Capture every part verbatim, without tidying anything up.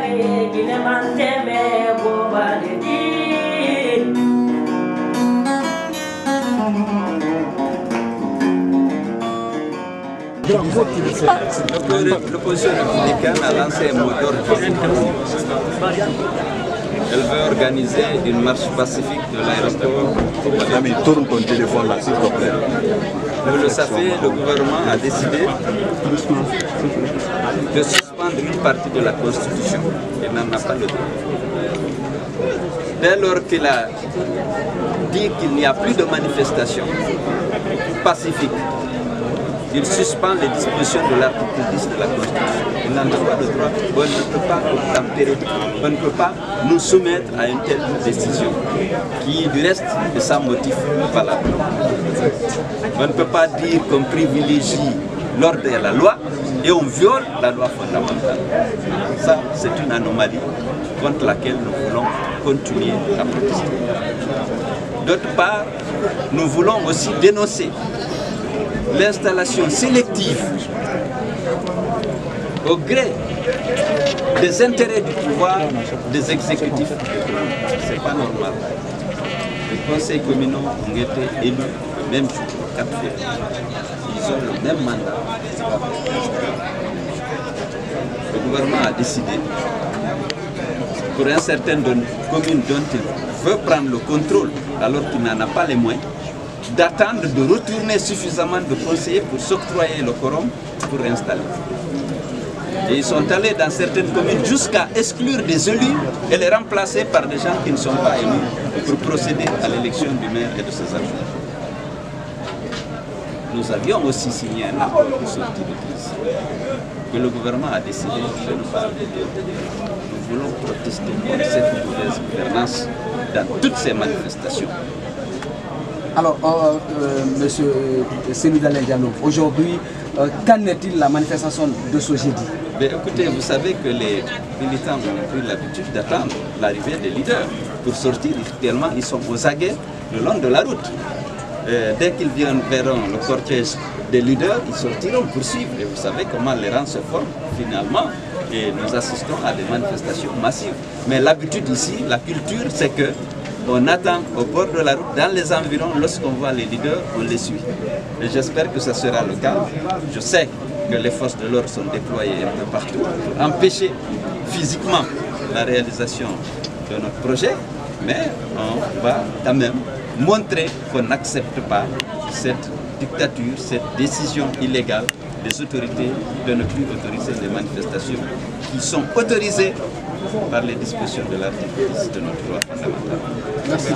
L'opposition républicaine a lancé un mot d'ordre. Elle veut organiser une marche pacifique de l'aéroport. Madame, il tourne ton téléphone là, s'il te plaît. Vous le savez, le gouvernement a décidé de suspendre une partie de la Constitution. Il n'en a pas le droit. Dès lors qu'il a dit qu'il n'y a plus de manifestation pacifique, il suspend les dispositions de l'article dix de la Constitution. Il n'en a pas le droit. On ne peut pas tempérer, on ne peut pas nous soumettre à une telle décision qui, du reste, est sans motif valable. On ne peut pas dire qu'on privilégie l'ordre et la loi et on viole la loi fondamentale. Ça, c'est une anomalie contre laquelle nous voulons continuer à protester. D'autre part, nous voulons aussi dénoncer l'installation sélective au gré des intérêts du pouvoir des exécutifs. Ce n'est pas normal. Les conseils communaux ont été élus le même jour, le quatre février. Ils ont le même mandat. Le gouvernement a décidé, pour un certain nombre de communes dont il veut prendre le contrôle alors qu'il n'en a pas les moyens, d'attendre de retourner suffisamment de conseillers pour s'octroyer le quorum pour installer. Et ils sont allés dans certaines communes jusqu'à exclure des élus et les remplacer par des gens qui ne sont pas élus pour procéder à l'élection du maire et de ses adjoints. Nous avions aussi signé un accord de sortie de crise que le gouvernement a décidé de ne pas appliquer. Nous voulons protester contre cette mauvaise gouvernance dans toutes ces manifestations. Alors, euh, euh, monsieur Seydou Dalein Diallo, aujourd'hui, euh, qu'en est-il de la manifestation de ce jeudi? Mais écoutez, vous savez que les militants ont pris l'habitude d'attendre l'arrivée des leaders pour sortir. Actuellement, ils sont aux aguets le long de la route. Euh, dès qu'ils viennent verront le cortège des leaders, ils sortiront pour suivre. Et vous savez comment les rangs se forment finalement. Et nous assistons à des manifestations massives. Mais l'habitude ici, la culture, c'est que on attend au bord de la route, dans les environs, lorsqu'on voit les leaders, on les suit. Et j'espère que ce sera le cas. Je sais que les forces de l'ordre sont déployées un peu partout pour empêcher physiquement la réalisation de notre projet, mais on va quand même montrer qu'on n'accepte pas cette dictature, cette décision illégale des autorités de ne plus autoriser les manifestations qui sont autorisées par les dispositions de l'article dix de notre loi fondamentale. Merci.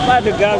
Pas de gaz.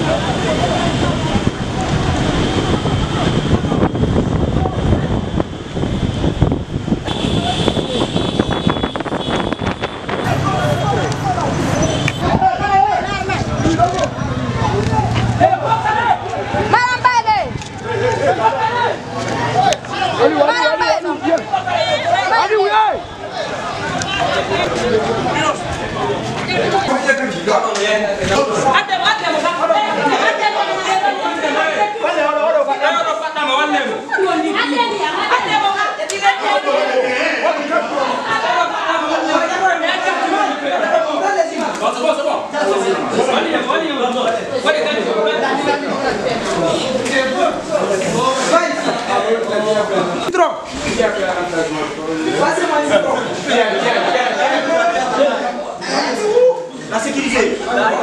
La sécurité.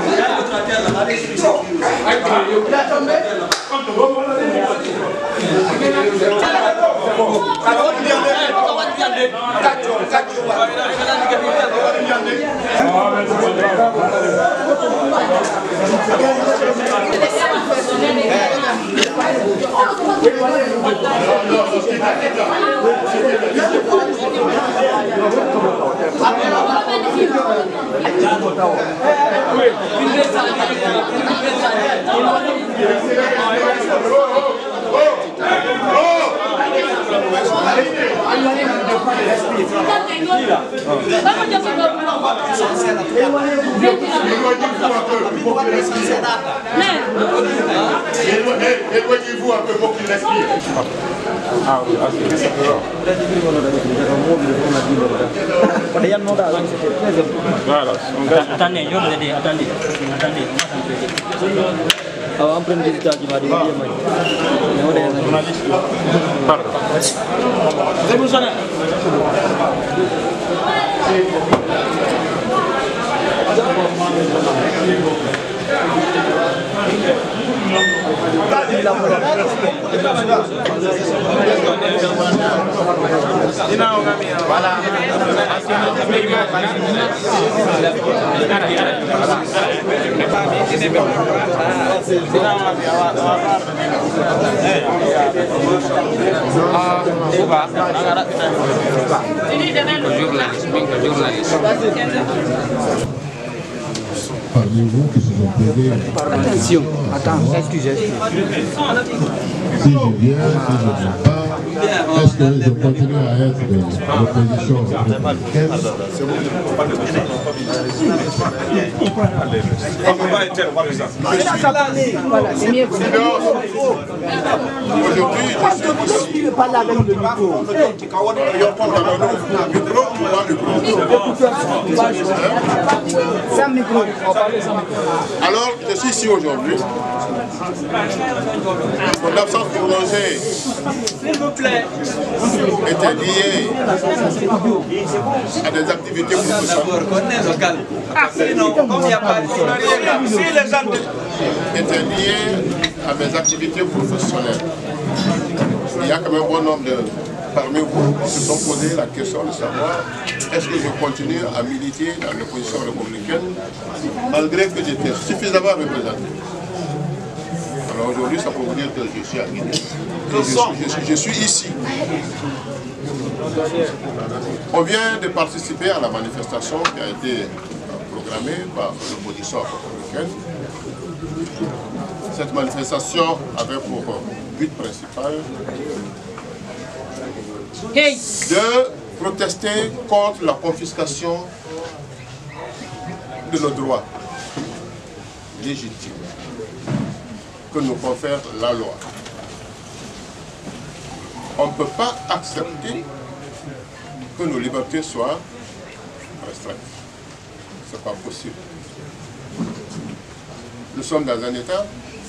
Éloignez-vous un peu pour qu'il respire. Ah oui, Attendez, je vous ai dit, attendez, attendez, on prend des résultats qui va dire. Révolutionnaire. Parmi vous qui se sont posés. Attention, attends, excusez. Si je viens, si je ne viens pas, est-ce que je continue à être de l'opposition républicaine? Voilà, c'est mieux. Aujourd'hui, je suis ici. Parle avec le micro. Sans micro. Alors, je suis ici aujourd'hui. Mon absence prononcée était liée à des activités professionnelles. Était liée à mes activités professionnelles. Il y a quand même un bon nombre de parmi vous qui se sont posé la question de savoir est-ce que je continue à militer dans l'opposition républicaine malgré que j'étais suffisamment représenté. Alors aujourd'hui, ça peut vous dire que je suis à Guinée. Je, je, je suis ici. On vient de participer à la manifestation qui a été programmée par l'opposition républicaine. Cette manifestation avait pour but principal de protester contre la confiscation de nos droits légitimes que nous confère la loi. On ne peut pas accepter que nos libertés soient restreintes. Ce n'est pas possible. Nous sommes dans un État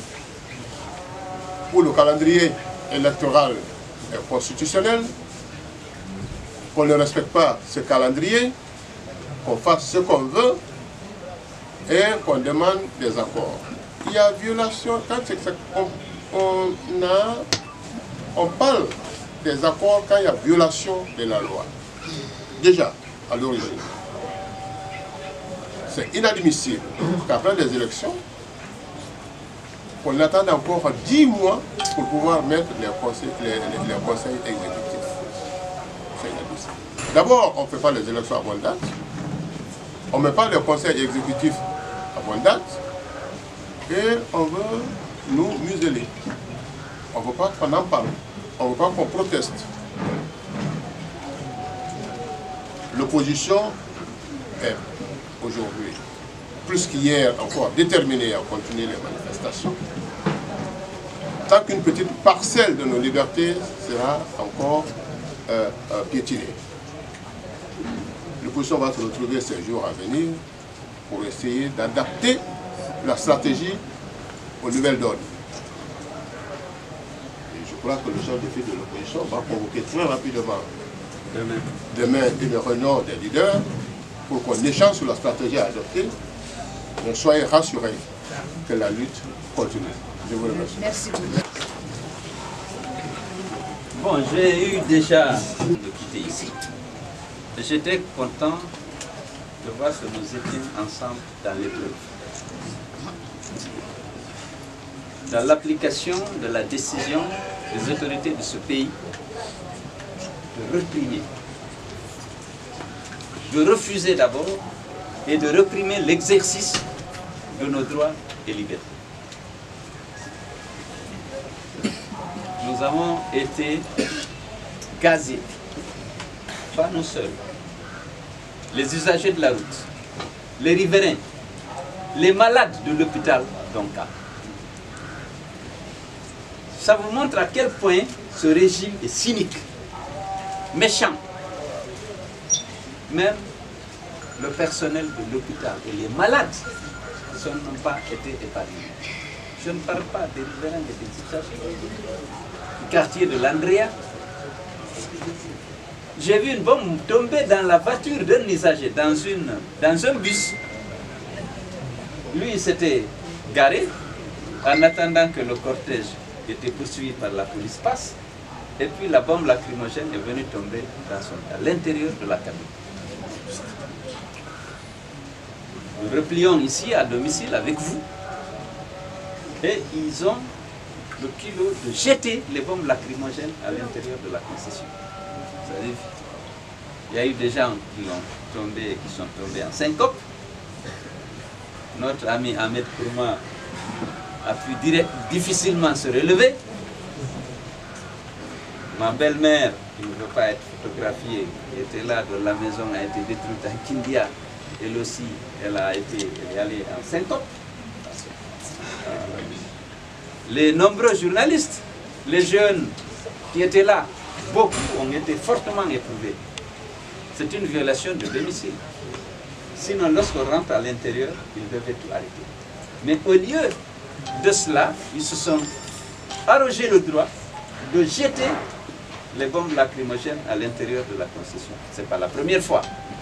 où le calendrier électoral est constitutionnel, qu'on ne respecte pas ce calendrier, qu'on fasse ce qu'on veut et qu'on demande des accords. Il y a violation, quand on, on, a, on parle des accords quand il y a violation de la loi. Déjà, à l'origine, c'est inadmissible qu'après des élections, qu'on attende encore dix mois pour pouvoir mettre les conseils, les, les, les conseils exécutifs. D'abord, on ne fait pas les élections à bonne date. On ne met pas le conseil exécutif à bonne date. Et on veut nous museler. On ne veut pas qu'on en parle. On ne veut pas qu'on proteste. L'opposition est aujourd'hui, plus qu'hier encore, déterminée à continuer les manifestations. Tant qu'une petite parcelle de nos libertés sera encore euh, euh, piétinée. L'opposition va se retrouver ces jours à venir pour essayer d'adapter la stratégie aux nouvelles donnes. Et je crois que le chef de file de l'opposition va convoquer très rapidement demain. demain une réunion des leaders pour qu'on échange sur la stratégie à adopter. Mais soyez rassurés que la lutte continue. Je vous remercie. Merci beaucoup. Bon, j'ai eu déjà de quitter ici. J'étais content de voir que nous étions ensemble dans l'épreuve. Dans l'application de la décision des autorités de ce pays de réprimer, de refuser d'abord et de réprimer l'exercice de nos droits et libertés. Nous avons été gazés, pas nous seuls, les usagers de la route, les riverains, les malades de l'hôpital d'Onka. Ça vous montre à quel point ce régime est cynique, méchant. Même le personnel de l'hôpital et les malades n'ont pas été épargnés. Je ne parle pas des riverains et des usagers du quartier de l'Andrea. J'ai vu une bombe tomber dans la voiture d'un usager, dans, une, dans un bus. Lui, il s'était garé en attendant que le cortège était poursuivi par la police passe. Et puis la bombe lacrymogène est venue tomber dans son, à l'intérieur de la cabine. Nous replions ici à domicile avec vous. Et ils ont le kilo de jeter les bombes lacrymogènes à l'intérieur de la concession. Vous savez, il y a eu des gens qui ont tombé, qui sont tombés en syncope. Notre ami Ahmed Kourma a pu direct, difficilement se relever. Ma belle-mère, qui ne veut pas être photographiée, qui était là, de la maison a été détruite à Kindia. Elle aussi, elle a été elle est allée en syncope. Les nombreux journalistes, les jeunes qui étaient là, beaucoup ont été fortement éprouvés. C'est une violation de domicile. Sinon, lorsqu'on rentre à l'intérieur, ils devaient tout arrêter. Mais au lieu de cela, ils se sont arrogés le droit de jeter les bombes lacrymogènes à l'intérieur de la concession. Ce n'est pas la première fois.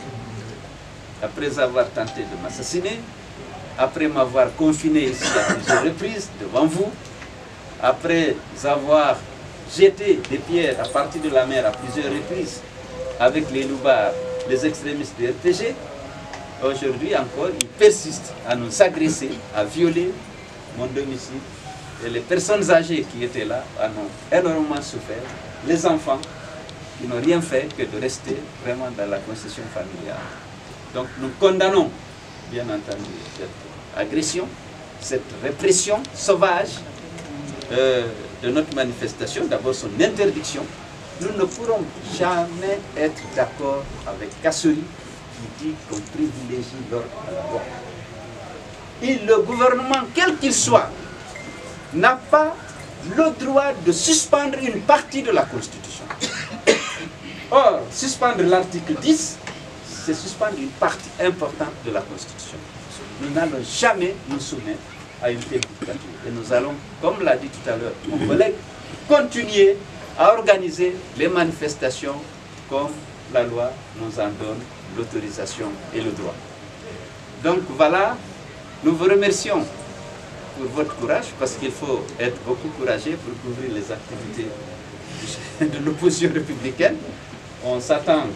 Après avoir tenté de m'assassiner, après m'avoir confiné ici à plusieurs reprises devant vous, après avoir jeté des pierres à partir de la mer à plusieurs reprises avec les loupards, les extrémistes du R P G, aujourd'hui encore, ils persistent à nous agresser, à violer mon domicile. Et les personnes âgées qui étaient là en ont énormément souffert. Les enfants qui n'ont rien fait que de rester vraiment dans la concession familiale. Donc nous condamnons, bien entendu, cette agression, cette répression sauvage euh, de notre manifestation, d'abord son interdiction. Nous ne pourrons jamais être d'accord avec Kassori qui dit qu'on privilégie l'ordre à la loi. Et le gouvernement, quel qu'il soit, n'a pas le droit de suspendre une partie de la Constitution. Or, suspendre l'article dix, c'est suspendre une partie importante de la Constitution. Nous n'allons jamais nous soumettre à une telle dictature. Et nous allons, comme l'a dit tout à l'heure mon collègue, continuer à organiser les manifestations comme la loi nous en donne l'autorisation et le droit. Donc voilà, nous vous remercions pour votre courage, parce qu'il faut être beaucoup courageux pour couvrir les activités de l'opposition républicaine. On s'attend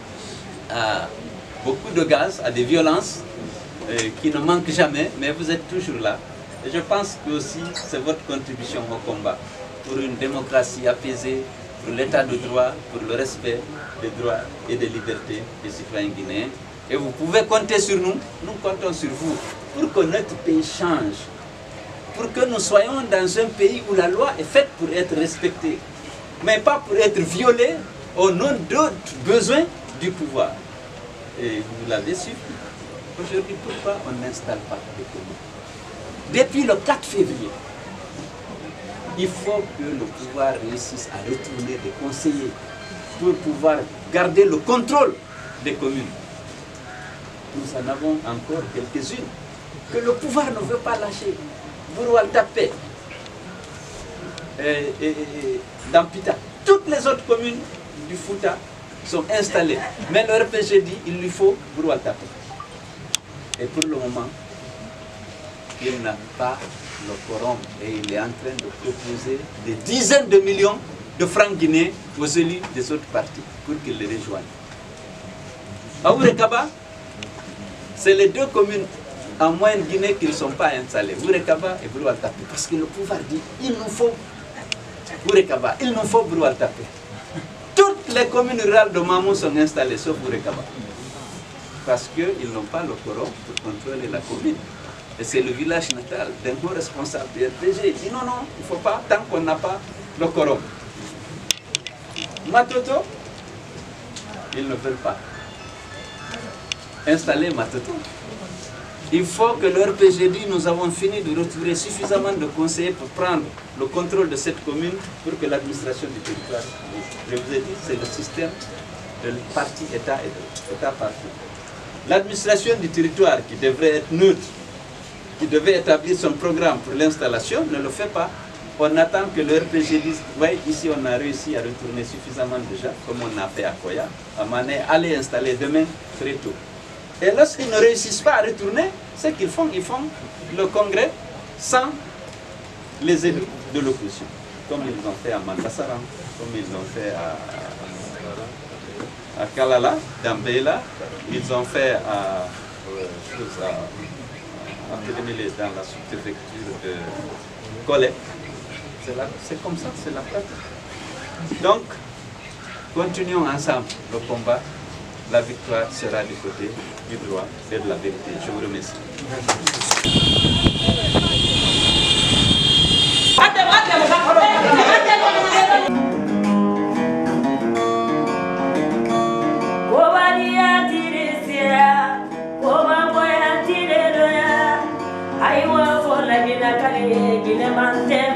à beaucoup de gaz, à des violences euh, qui ne manquent jamais, mais vous êtes toujours là Et je pense que aussi c'est votre contribution au combat pour une démocratie apaisée, pour l'état de droit, pour le respect des droits et des libertés des citoyens guinéens. Et vous pouvez compter sur nous, nous comptons sur vous, pour que notre pays change, pour que nous soyons dans un pays où la loi est faite pour être respectée, mais pas pour être violée au nom d'autres besoins du pouvoir. Et vous l'avez su, aujourd'hui, pourquoi on n'installe pas de communes? Depuis le quatre février, il faut que le pouvoir réussisse à retourner des conseillers pour pouvoir garder le contrôle des communes. Nous en avons encore quelques-unes que le pouvoir ne veut pas lâcher. Bouroual Tapé, et, et, et Dampita, toutes les autres communes du Fouta sont installées. Mais le R P G dit qu'il lui faut Bouroual Tapé. Et pour le moment, il n'a pas le quorum et il est en train de proposer des dizaines de millions de francs guinéens aux élus des autres partis pour qu'ils les rejoignent. À Ourekaba, c'est les deux communes en moyenne Guinée qui ne sont pas installées, Ourekaba et Bouroual Tapé, parce que le pouvoir dit il nous faut Ourekaba, il nous faut Bouroual Tapé. Toutes les communes rurales de Mamou sont installées, sauf Ourekaba, parce qu'ils n'ont pas le quorum pour contrôler la commune. Et c'est le village natal d'un haut responsable du R P G. Il dit non, non, il ne faut pas, tant qu'on n'a pas le quorum. Matoto, ils ne veulent pas installer Matoto. Il faut que le R P G dit nous avons fini de retrouver suffisamment de conseillers pour prendre le contrôle de cette commune pour que l'administration du territoire. Je vous ai dit, c'est le système de parti État et État parti. L'administration du territoire qui devrait être neutre, qui devait établir son programme pour l'installation, ne le fait pas. On attend que le R P G dise, oui, ici on a réussi à retourner suffisamment déjà, comme on a fait à Koya, à Mané, allez installer demain très tôt. Et lorsqu'ils ne réussissent pas à retourner, ce qu'ils font, ils font le congrès sans les élus de l'opposition, comme ils l'ont fait à Mandassaram, comme ils l'ont fait à, à Kalala, Dambeila, ils ont fait à, à dans la sous-préfecture de Collet. C'est comme ça, c'est la pratique. Donc, continuons ensemble le combat. La victoire sera du côté du droit et de la vérité. Je vous remercie. I was for la gina kale gina mante